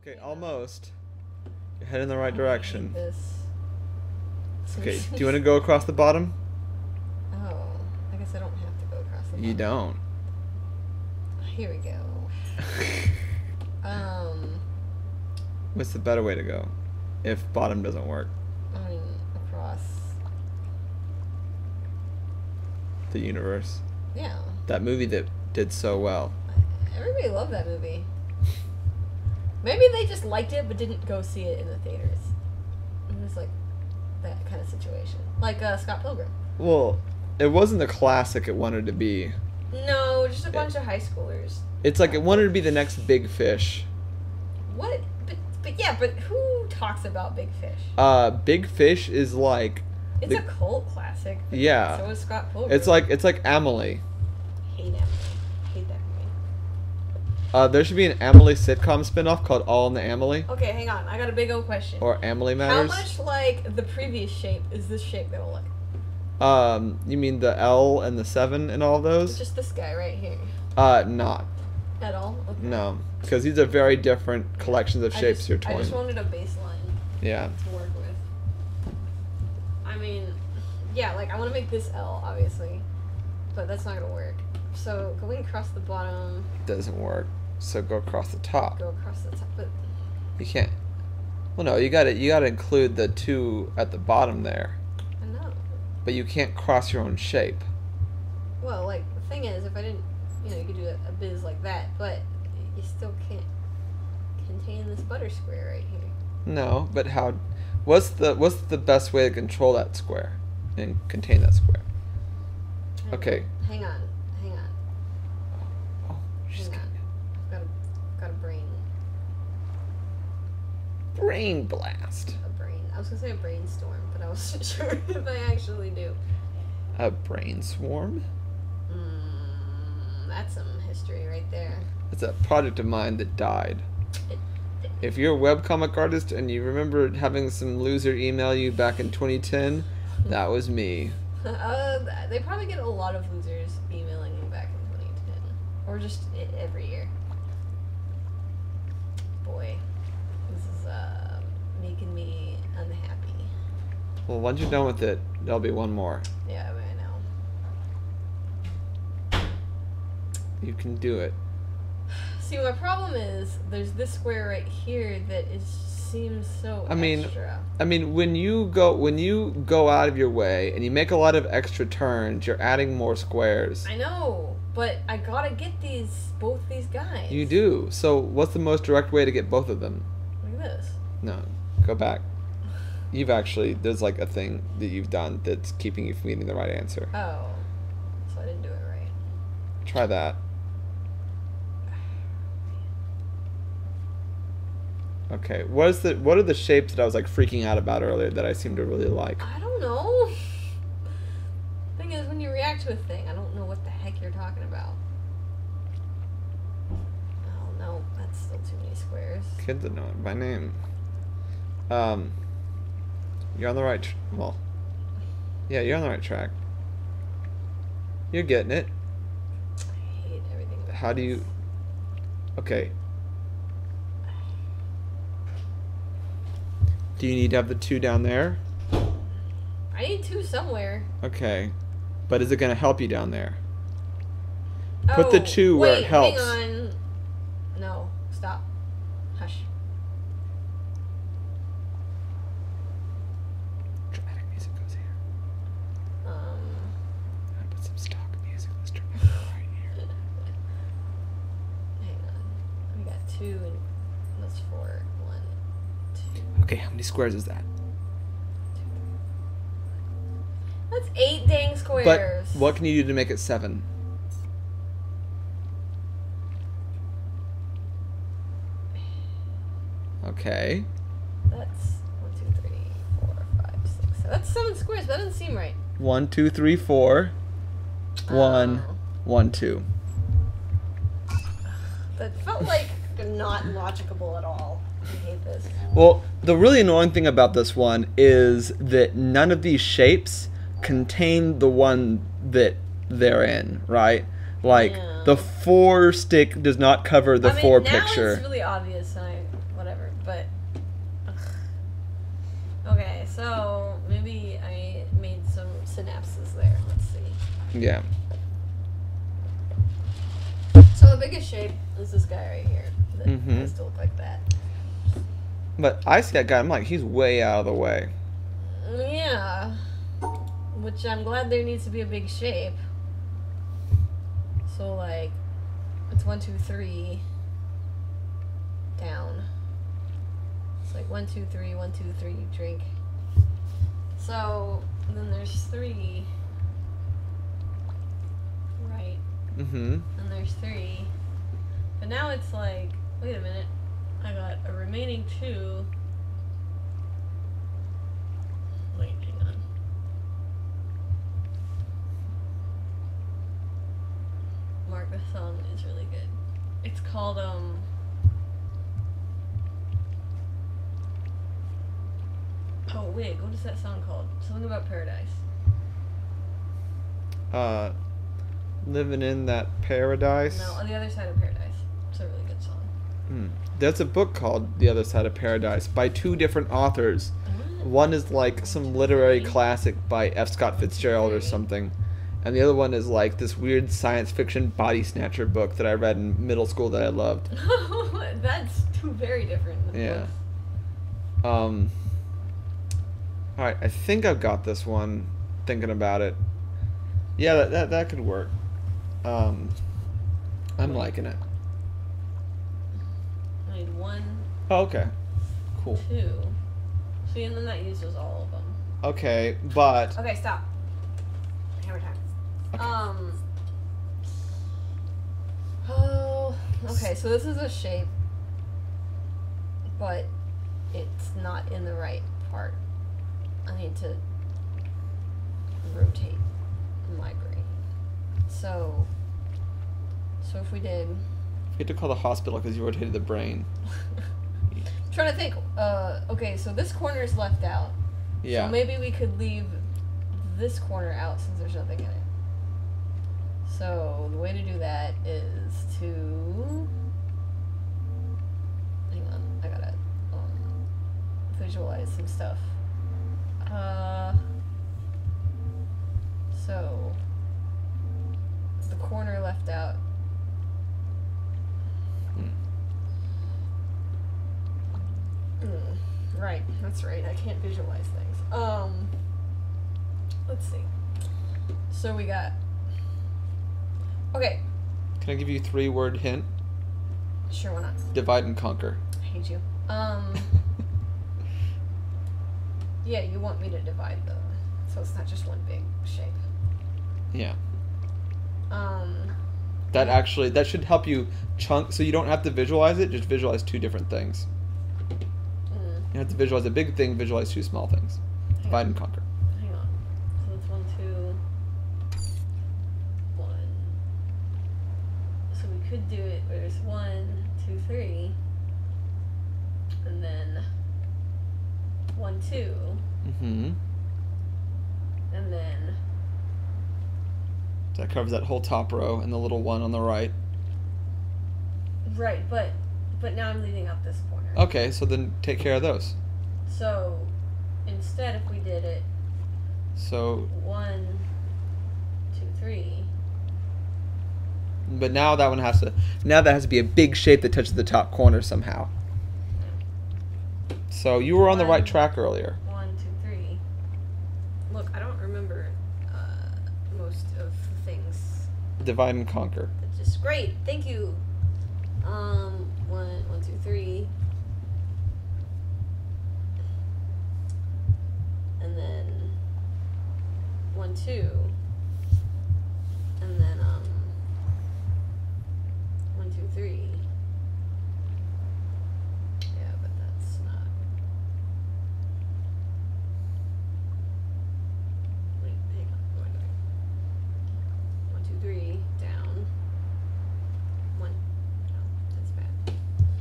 Okay, almost. You're heading in the right direction. This. Okay, do you want to go across the bottom? Oh, I guess I don't have to go across the bottom. You don't. Here we go. What's the better way to go? If bottom doesn't work. I mean, across. The universe. Yeah. That movie that did so well. Everybody loved that movie. Maybe they just liked it but didn't go see it in the theaters. It was like that kind of situation. Like Scott Pilgrim. Well, it wasn't the classic it wanted to be. No, just a bunch of high schoolers. It's like it wanted to be the next Big Fish. What? But yeah, but who talks about Big Fish? Big Fish is like... It's a cult classic. Yeah. So is Scott Pilgrim. It's like Amelie. Hate Amelie. Hate that movie. There should be an Amelie sitcom spinoff called All in the Amelie. Okay, hang on. I got a big old question. Or Amelie Matters. How much like the previous shape is this shape gonna look? You mean the L and the 7 and all those? It's just this guy right here. Not. At all? Okay. No. Because these are very different collections of shapes you're toying. I just wanted a baseline. Yeah. To work with. I mean, yeah, like I want to make this L, obviously. But that's not gonna work. So going across the bottom. Doesn't work. So go across the top. Go across the top, but you can't. Well, no, you gotta include the 2 at the bottom there. I know. But you can't cross your own shape. Well, like the thing is, if I didn't, you could do a biz like that, but you still can't contain this butter square right here. No, but how? What's the best way to control that square and contain that square? Okay. Hang on. Oh, she's Hang on. I've got a brain. Brain blast. A brain. I was gonna say a brainstorm, but I wasn't sure if I actually do. A brain swarm? That's some history right there. It's a project of mine that died. If you're a webcomic artist and you remember having some loser email you back in 2010, that was me. They probably get a lot of losers emailing me back in 2010. Or just every year. Boy, this is making me unhappy. Well, once you're done with it, there'll be one more. Yeah, I know. You can do it. See, my problem is there's this square right here that seems so extra. I mean, when you go out of your way and you make a lot of extra turns, you're adding more squares. I know, but I gotta get both these guys. You do. So, what's the most direct way to get both of them? Look at this. No, go back. There's like a thing that you've done that's keeping you from getting the right answer. Oh, so I didn't do it right. Try that. Okay, what are the shapes that I was like freaking out about earlier that I seem to really like? I don't know. Thing is, when you react to a thing, I don't know what the heck you're talking about. Oh no, that's still too many squares. Kids that know it by name. You're on the right. Well, yeah, you're on the right track. You're getting it. I hate everything. How do you? Okay. Do you need to have the 2 down there? I need 2 somewhere. Okay. But is it going to help you down there? Put the 2 where it helps. Hang on. No. Stop. Hush. Dramatic music goes here. I put some stock music. Let's dramatic right here. Hang on. We got 2 and that's 4. 1, 2. Okay, how many squares is that? That's 8 dang squares. But what can you do to make it 7? Okay. That's 1, 2, 3, 4, 5, 6. 7. That's 7 squares. That doesn't seem right. 1, 2, 3, 4. 1, 1, 2. That felt like not logicable at all. I hate this. Well, the really annoying thing about this one is that none of these shapes contain the one that they're in, right? Like, the 4 stick does not cover the 4 picture. Now it's really obvious, and whatever. But ugh. Okay, so maybe I made some synapses there. Let's see. Yeah. So the biggest shape is this guy right here that has to look like that. But I see that guy. I'm like, he's way out of the way. Yeah. Which I'm glad there needs to be a big shape. So like, it's 1, 2, 3 down. It's like 1, 2, 3, 1, 2, 3 drink. So then there's 3. Right. And there's 3. But now it's like, wait a minute. I got a remaining 2. Wait, hang on. Mark, this song is really good. It's called, oh, wait, what is that song called? Something about paradise. Living in that paradise. No, On the Other Side of Paradise. It's a really good song. There's a book called The Other Side of Paradise by 2 different authors. One is like some literary classic by F. Scott Fitzgerald or something. And the other one is like this weird science fiction body snatcher book that I read in middle school that I loved. That's 2 very different Yeah. books. Alright, I think I've got this one, thinking about it. Yeah, that could work. I'm liking it. I need 1, Oh, okay. Cool. 2. See, and then that uses all of them. Okay, but... Okay, stop. Hammer time. Okay. Oh, okay, so this is a shape, but it's not in the right part. I need to rotate my brain. So if we did... You have to call the hospital because you rotated the brain. I'm trying to think. Okay, so this corner is left out. Yeah. So maybe we could leave this corner out since there's nothing in it. So the way to do that is to... Hang on, I gotta visualize some stuff. So the corner left out. Right, that's right. I can't visualize things. Let's see. So we got... Okay. Can I give you a 3-word hint? Sure, why not? Divide and conquer. I hate you. Yeah, you want me to divide so it's not just one big shape. Yeah. That should help you chunk, so you don't have to visualize it, just visualize 2 different things. You have to visualize a big thing, visualize 2 small things. Divide and conquer. Hang on. So it's 1, 2, 1. So we could do it where there's 1, 2, 3, and then 1, 2, and then So that covers that whole top row and the little one on the right. right, but now I'm leaving out this corner. Okay, so then take care of those. So instead, if we did it So 1, 2, 3. But now that has to be a big shape that touches the top corner somehow. So you were on the right track earlier. 1, 2, 3. Look, I don't remember most of the things. Divide and conquer. It's just great. Thank you. 1, 2, 3. And then 1, 2. And then 1, 2, 3. Yeah, but that's not. Wait, hang on. What am I doing? 1, 2, 3, down. 1. No, that's bad.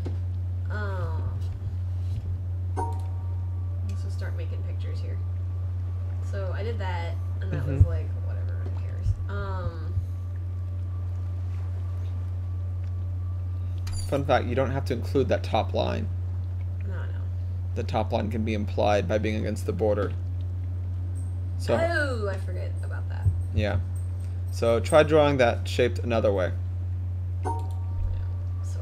Let's just start making pictures here. So I did that, and that was like, whatever, who cares? Fun fact, you don't have to include that top line. the top line can be implied by being against the border. So oh, I forget about that. yeah. So try drawing that shaped another way. Yeah. So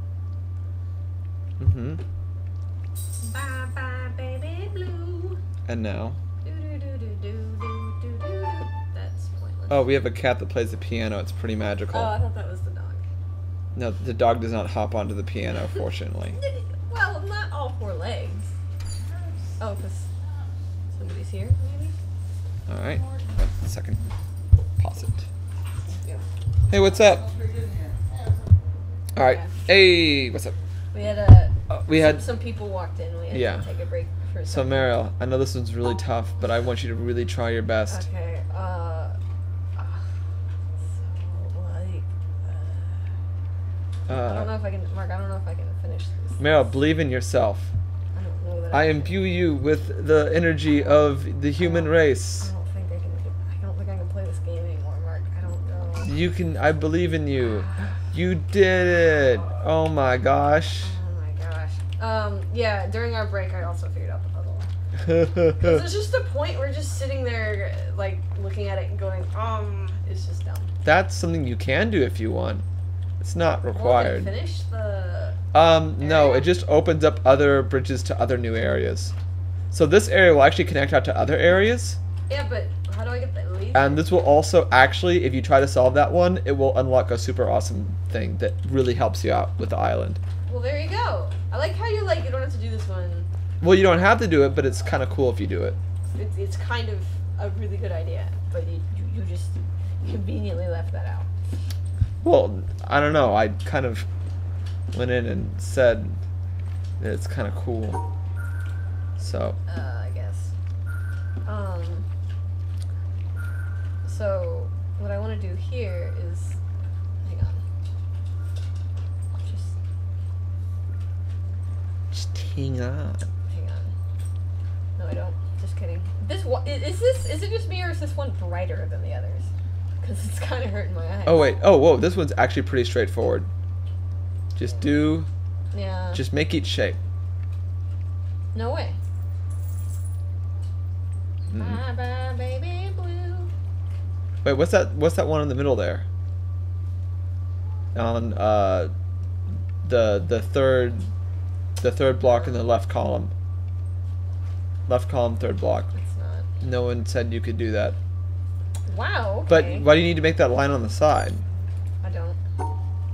like. Mm-hmm. Bye bye baby blue. And now. Do do do do do do do do. That's pointless. Oh, we have a cat that plays the piano. It's pretty magical. Oh, I thought that was the dog. No, the dog does not hop onto the piano, fortunately. Well, not all 4 legs. Oh, because somebody's here, maybe? Alright. 1 second. Pause it. Yeah. Hey, what's up? Alright. Yeah. Hey, what's up? We had We had some people walked in. We had Yeah. to take a break for a So second. Mariel, I know this one's really tough, but I want you to really try your best. Okay. So like, I don't know if I can, Mark. I don't know if I can finish this. Mariel, believe in yourself. I don't know that. I imbue you with the energy of the human race. I don't think I can. I don't think I can play this game anymore, Mark. I don't know. You can. I believe in you. You did it. Oh my gosh. Oh my gosh. Yeah. During our break, I also figured out the puzzle. There's just a point where just sitting there, like looking at it and going, it's just dumb. That's something you can do if you want. It's not required. Well, finish the. No, it just opens up other bridges to other new areas. So this area will actually connect out to other areas. Yeah, but how do I get that lead? And this will also actually, if you try to solve that one, it will unlock a super awesome thing that really helps you out with the island. Well, there you go. I like how you don't have to do this one. Well, you don't have to do it, but it's kind of cool if you do it. It's kind of a really good idea, but you just conveniently left that out. Well, I don't know. I kind of went in and said that it's kind of cool. So. I guess. So what I want to do here is, hang on. Just hang on. Hang on. No, I don't. Just kidding. This one is it just me or is this one brighter than the others? Because it's kind of hurting my eyes. Oh wait. Oh whoa. This one's actually pretty straightforward. Just do. Yeah. Just make each shape. No way. Bye bye baby blue. Wait, what's that? What's that one in the middle there? On the third block in the left column. Left column, third block. It's not. No one said you could do that. Wow. But Okay. why do you need to make that line on the side? I don't. Oh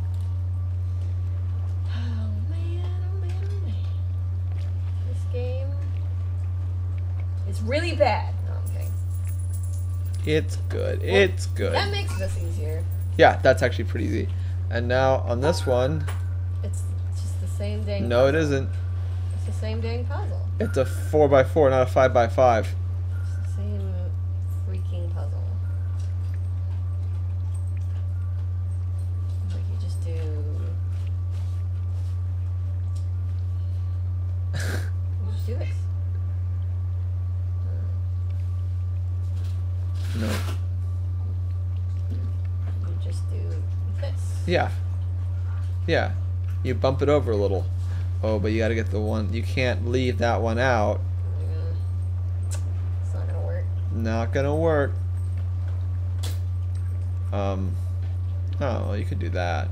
man, oh man, oh man. This game is really bad. No, I'm kidding. It's good. It's good. That makes this easier. Yeah, that's actually pretty easy. And now on this one, It's just the same dang no, it puzzle. isn't. It's the same dang puzzle. It's a 4x4, not a 5x5. It's the same freaking puzzle. Like you just do. You just do this. No. You just do this. Yeah. Yeah. You bump it over a little. Oh, but you gotta get the one. You can't leave that one out. It's not gonna work. Not gonna work. Oh, you could do that.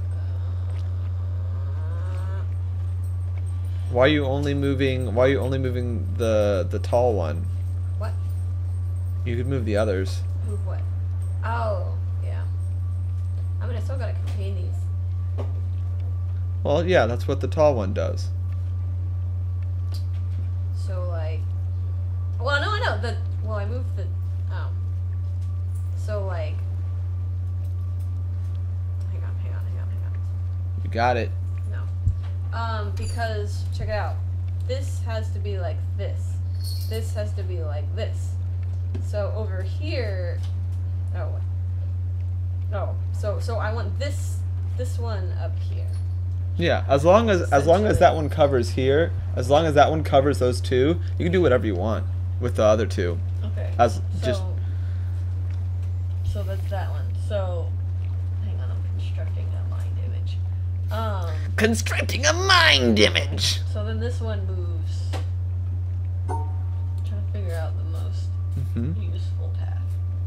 Why are you only moving the tall one? What? You could move the others. Move what? Oh, yeah. I mean, I still gotta contain these. Well, yeah, that's what the tall one does. So, like... Well, no, I know. Well, I moved the... Oh. So, like... Hang on. You got it. No. Because, check it out. This has to be like this. This has to be like this. So, over here... Oh. Oh. So I want this one up here. Yeah, as long as that one covers here, as long as that one covers those two, you can do whatever you want with the other two. Okay. So that's that one. So, hang on, I'm constructing a mind image. Constructing a mind image. So then this one moves Hmm? Useful task.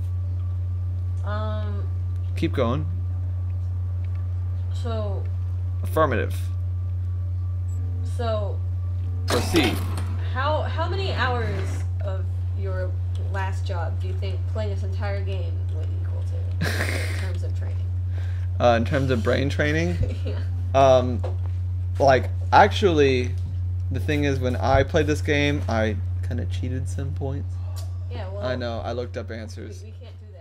Keep going. So. Affirmative. So. Proceed. How many hours of your last job do you think playing this entire game would equal to in terms of training? In terms of brain training, Yeah. like actually, the thing is when I played this game, I kind of cheated some points. Yeah. Well. I know. I looked up answers. We can't do